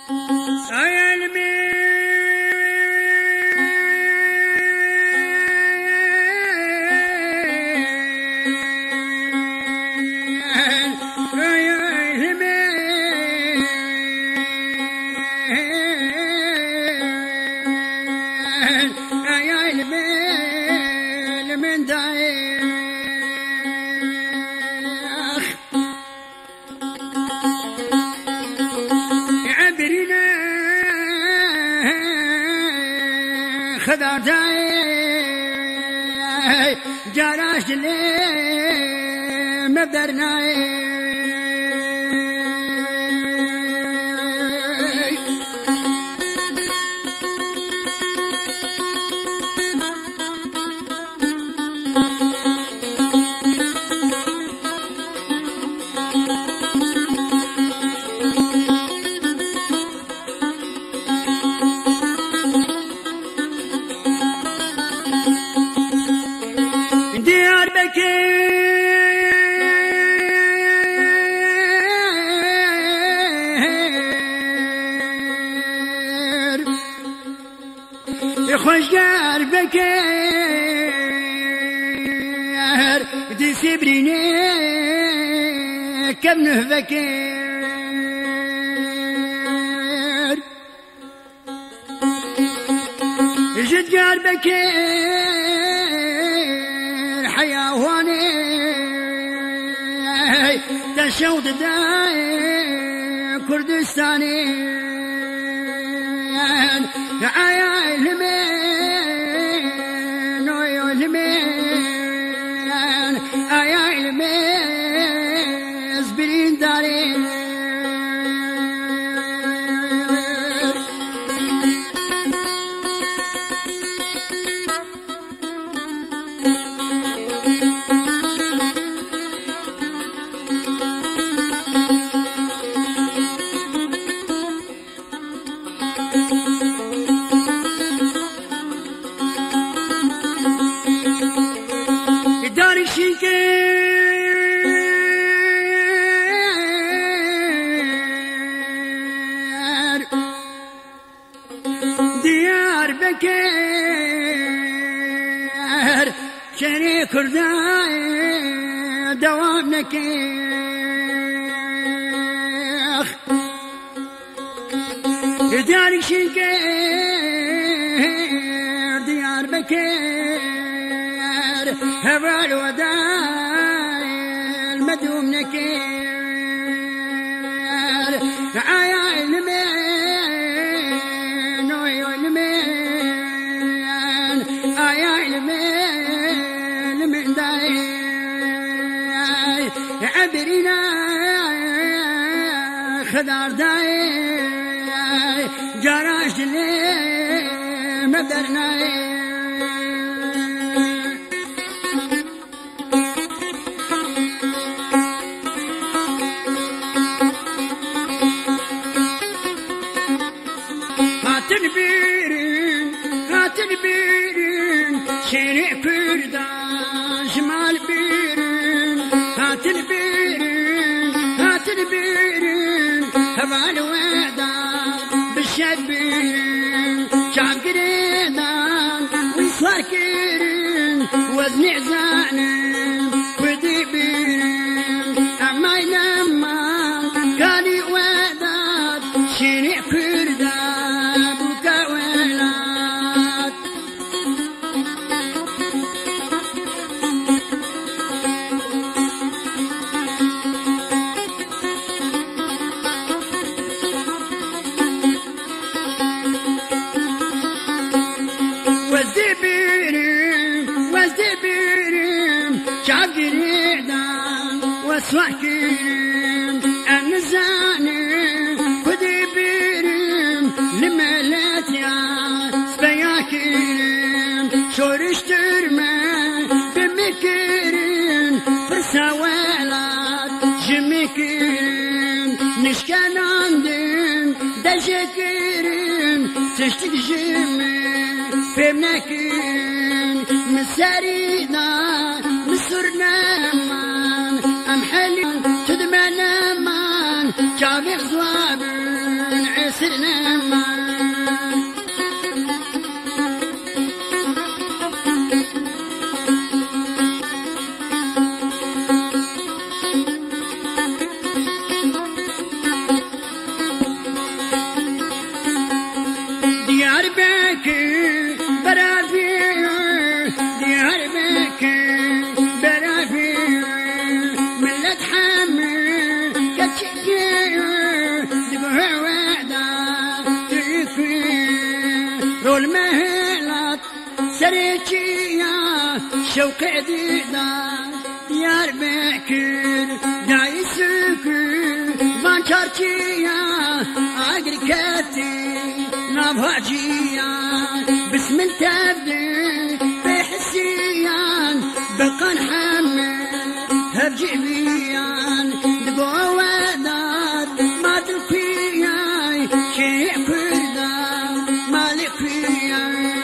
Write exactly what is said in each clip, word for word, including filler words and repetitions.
خدا دای جراش لی مبدرنای خوشگر بکر دی سبرینه کم نه بکر جدگر بکر حیوانه تشود دای کردستانی آیا المن آیا المن آیا المن زبرین دارین ديار بكر شري كرداي دوام نكيخ ديار شنكر ديار بكر هوا الوداي المدوم نكير عيا المين ويا المين عيا المين من داي عبرنا خدار داي جراش لي مبدرناي البيرن شارع كردان شمال بيرن هات البيرن هات البيرن هوا الودا بالشبيرن شعب قريدان ويصار كيرن وزن عزانن ودي بيرن أما ينما قالي وداد شارع كردان بكا واسوع كريم النزاني ودي بيرم لملات يا سبيا كريم شورش ترمى بمكرم برسوالات جمي كريم نشكان عندم دجا كريم تشتك جمي بمنا كريم مسارينا مسرنا أم حلي تدمنا مان جامع زوابن عسى سلما ديار بكر برافير ديار بكر برافير ملة حمر كتشكير دبها وعدا تكفير رول مهلات سريتشيا شوق عديدا ديار بكر داي سكر بانشارتشيا عقل كاتي نبهجيا باسم التبدي بحسيان بقى نحمل هبجيبيان دقوا وداد ما تلقياي شيء كردا مالك فياي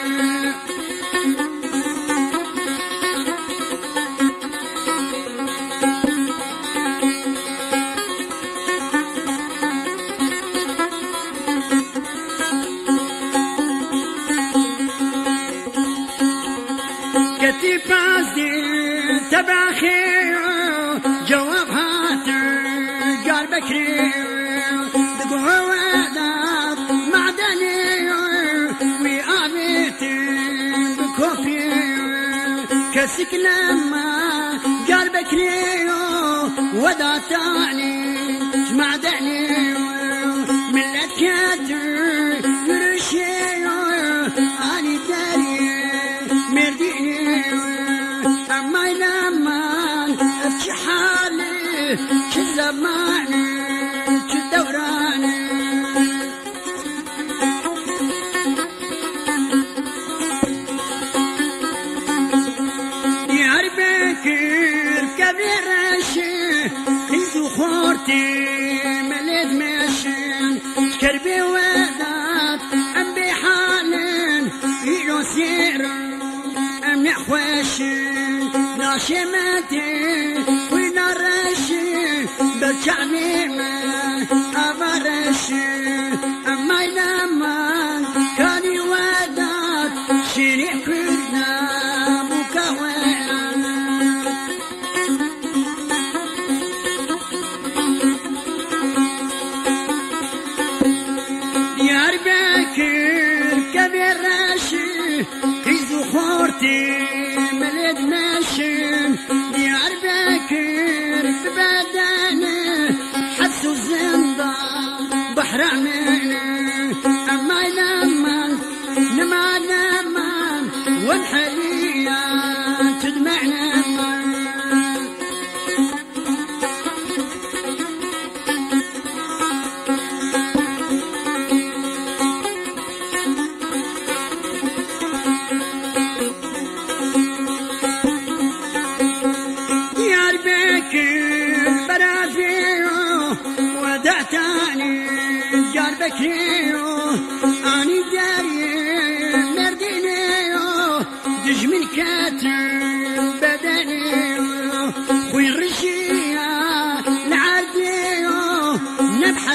كتيبازي تبع خير جواب هاتر قال بكري دقوا وداد معدني وآبيتي بكوفي كسك لما قال بكري وداد تاني معدني ملة كاتر يرشي اني داري مرديني أما لما أفتش حالي شو زماني شو دوراني ديار بكر كبير رشي خيزو خورتي مليد ماشين كربي ودات أم بحالين إيلو سيرن أم نحواشي ناشمتي ونرشي بالشعبي ما أبرشي أما لما كان يودات شريك كلنا مكونا ديار بكر كبير رشي خيزو خورتي ملد ماشين ديار بكر ببدانه حسو زنبا بحر عمينه أما لما لما لما والحلية تدمعنا ودعتني جار بكريو اني داري مردينيو دج من كاتر بدنيو خوي الرشية العرديو نبحى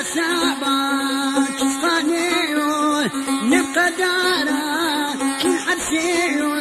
سابا تفانيو نبقى دارا كل حبسيو